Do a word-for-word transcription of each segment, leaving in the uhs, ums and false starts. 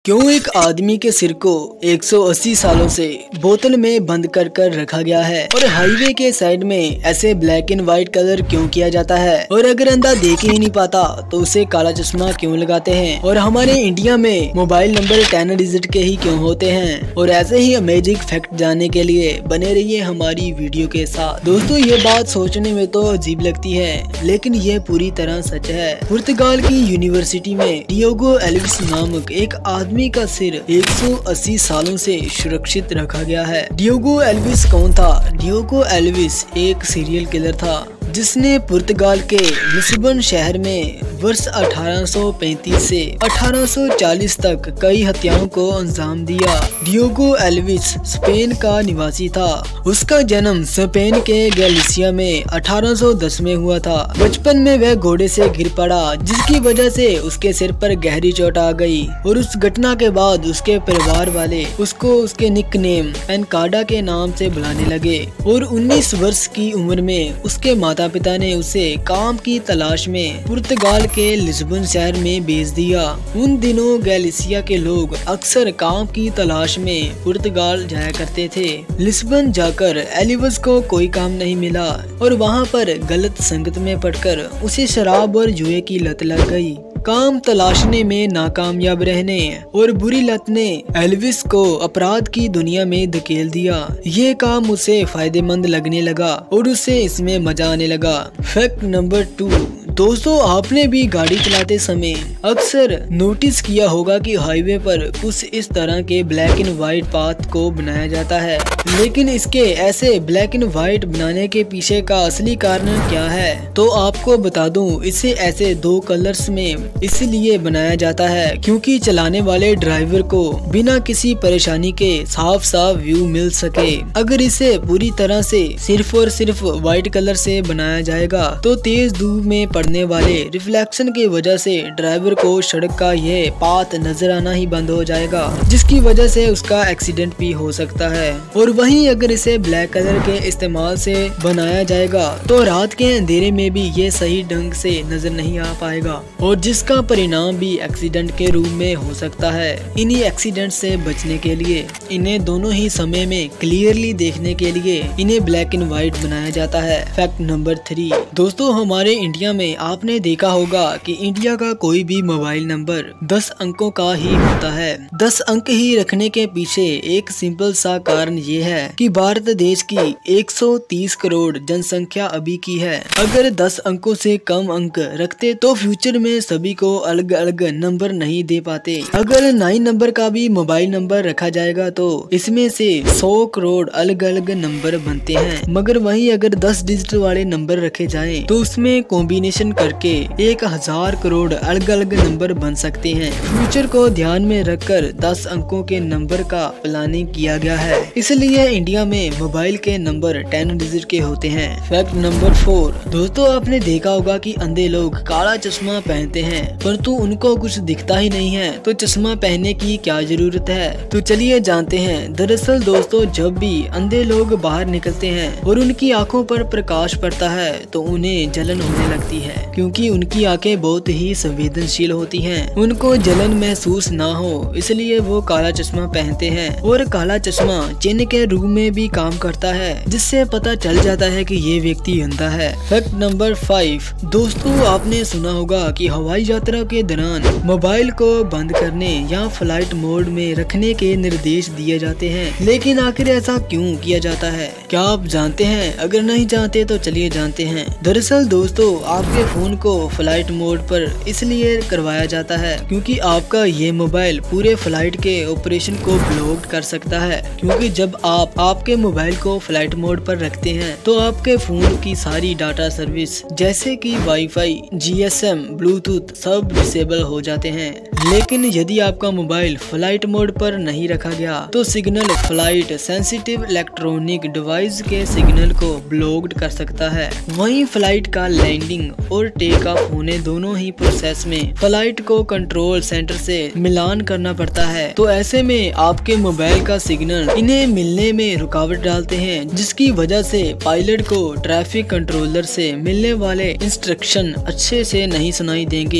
क्यों एक आदमी के सिर को एक सौ अस्सी सालों से बोतल में बंद कर कर रखा गया है और हाईवे के साइड में ऐसे ब्लैक एंड व्हाइट कलर क्यों किया जाता है और अगर अंधा देख ही नहीं पाता तो उसे काला चश्मा क्यों लगाते हैं और हमारे इंडिया में मोबाइल नंबर टेन डिजिट के ही क्यों होते हैं और ऐसे ही अमेजिंग फैक्ट जानने के लिए बने रहिए हमारी वीडियो के साथ। दोस्तों ये बात सोचने में तो अजीब लगती है लेकिन ये पूरी तरह सच है। पुर्तगाल की यूनिवर्सिटी में डियोगो एल्विस नामक एक आदमी आदमी का सिर एक सौ अस्सी सालों से सुरक्षित रखा गया है। डियोगो एल्विस कौन था? डियोगो एल्विस एक सीरियल किलर था जिसने पुर्तगाल के लिस्बन शहर में वर्ष अठारह सौ पैंतीस से अठारह सौ चालीस तक कई हत्याओं को अंजाम दिया। डियोगो एल्विस स्पेन का निवासी था। उसका जन्म स्पेन के गैलिसिया में अठारह सौ दस में हुआ था। बचपन में वह घोड़े से गिर पड़ा जिसकी वजह से उसके सिर पर गहरी चोट आ गई और उस घटना के बाद उसके परिवार वाले उसको उसके निकनेम एनकाडा के नाम से बुलाने लगे और उन्नीस वर्ष की उम्र में उसके माता पिता ने उसे काम की तलाश में पुर्तगाल के लिस्बन शहर में भेज दिया। उन दिनों गैलिसिया के लोग अक्सर काम की तलाश में पुर्तगाल जाया करते थे। लिस्बन जाकर एलिवस को कोई काम नहीं मिला और वहां पर गलत संगत में पड़कर उसे शराब और जुए की लत लग गई। काम तलाशने में नाकामयाब रहने और बुरी लत ने एल्विस को अपराध की दुनिया में धकेल दिया। ये काम उसे फायदेमंद लगने लगा और उसे इसमें मजा आने लगा। फैक्ट नंबर टू, दोस्तों आपने भी गाड़ी चलाते समय अक्सर नोटिस किया होगा कि हाईवे पर कुछ इस तरह के ब्लैक एंड व्हाइट पाथ को बनाया जाता है, लेकिन इसके ऐसे ब्लैक एंड व्हाइट बनाने के पीछे का असली कारण क्या है? तो आपको बता दूं, इसे ऐसे दो कलर्स में इसलिए बनाया जाता है क्योंकि चलाने वाले ड्राइवर को बिना किसी परेशानी के साफ साफ व्यू मिल सके। अगर इसे पूरी तरह से सिर्फ और सिर्फ व्हाइट कलर से बनाया जाएगा तो तेज धूप में पड़ने वाले रिफ्लेक्शन की वजह से ड्राइवर को सड़क का यह पाथ नजर आना ही बंद हो जाएगा, जिसकी वजह से उसका एक्सीडेंट भी हो सकता है। और वहीं अगर इसे ब्लैक कलर के इस्तेमाल से बनाया जाएगा तो रात के अंधेरे में भी ये सही ढंग से नजर नहीं आ पाएगा और जिसका परिणाम भी एक्सीडेंट के रूप में हो सकता है। इन्हीं एक्सीडेंट से बचने के लिए इन्हें दोनों ही समय में क्लियरली देखने के लिए इन्हें ब्लैक एंड व्हाइट बनाया जाता है। फैक्ट नंबर थ्री, दोस्तों हमारे इंडिया में आपने देखा होगा कि इंडिया का कोई भी मोबाइल नंबर दस अंकों का ही होता है। दस अंक ही रखने के पीछे एक सिंपल सा कारण ये है कि भारत देश की एक सौ तीस करोड़ जनसंख्या अभी की है। अगर दस अंकों से कम अंक रखते तो फ्यूचर में सभी को अलग अलग नंबर नहीं दे पाते। अगर नाइन नंबर का भी मोबाइल नंबर रखा जाएगा तो इसमें से सौ करोड़ अलग अलग नंबर बनते हैं, मगर वहीं अगर दस डिजिट वाले नंबर रखे जाएं तो उसमें कॉम्बिनेशन करके एक हजार करोड़ अलग अलग नंबर बन सकते हैं। फ्यूचर को ध्यान में रखकर दस अंकों के नंबर का प्लानिंग किया गया है, इसलिए इंडिया में मोबाइल के नंबर टेन डिजिट के होते हैं। फैक्ट नंबर फोर, दोस्तों आपने देखा होगा कि अंधे लोग काला चश्मा पहनते हैं परंतु उनको कुछ दिखता ही नहीं है, तो चश्मा पहनने की क्या जरूरत है? तो चलिए जानते हैं। दरअसल दोस्तों जब भी अंधे लोग बाहर निकलते हैं और उनकी आंखों पर प्रकाश पड़ता है तो उन्हें जलन होने लगती है, क्योंकि उनकी आंखें बहुत ही संवेदनशील होती हैं। उनको जलन महसूस ना हो इसलिए वो काला चश्मा पहनते हैं और काला चश्मा चिन्ह के रूप में भी काम करता है, जिससे पता चल जाता है कि ये व्यक्ति अंधा है। फैक्ट नंबर फाइव, दोस्तों आपने सुना होगा कि हवाई यात्रा के दौरान मोबाइल को बंद करने या फ्लाइट मोड में रखने के निर्देश दिए जाते हैं, लेकिन आखिर ऐसा क्यों किया जाता है? क्या आप जानते हैं? अगर नहीं जानते तो चलिए जानते हैं। दरअसल दोस्तों आपके फोन को फ्लाइट मोड पर इसलिए करवाया जाता है क्योंकि आपका ये मोबाइल पूरे फ्लाइट के ऑपरेशन को ब्लॉक कर सकता है, क्योंकि जब आप आपके मोबाइल को फ्लाइट मोड पर रखते हैं तो आपके फोन की सारी डाटा सर्विस जैसे कि वाईफाई, जीएसएम, ब्लूटूथ सब डिसेबल हो जाते हैं। लेकिन यदि आपका मोबाइल फ्लाइट मोड पर नहीं रखा गया तो signal flight sensitive electronic device के सिग्नल को ब्लॉक्ड कर सकता है। वहीं फ्लाइट का लैंडिंग और टेक ऑफ होने दोनों ही प्रोसेस में फ्लाइट को कंट्रोल सेंटर से मिलान करना पड़ता है, तो ऐसे में आपके मोबाइल का सिग्नल इन्हें मिलने में रुकावट डालते हैं, जिसकी वजह से पायलट को ट्रैफिक कंट्रोलर से मिलने वाले इंस्ट्रक्शन अच्छे से नहीं सुनाई देंगे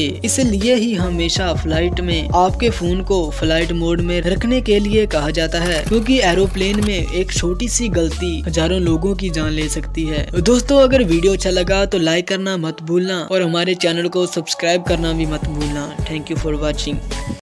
सके। इसलिए ही हमेशा फ्लाइट में आपके फोन को फ्लाइट मोड में रखने के लिए कहा जाता है, क्योंकि एरोप्लेन में एक छोटी सी गलती हजारों लोगों की जान ले सकती है। दोस्तों, अगर वीडियो अच्छा लगा तो लाइक करना मत भूलना और हमारे चैनल को सब्सक्राइब करना भी मत भूलना। Thank you for watching.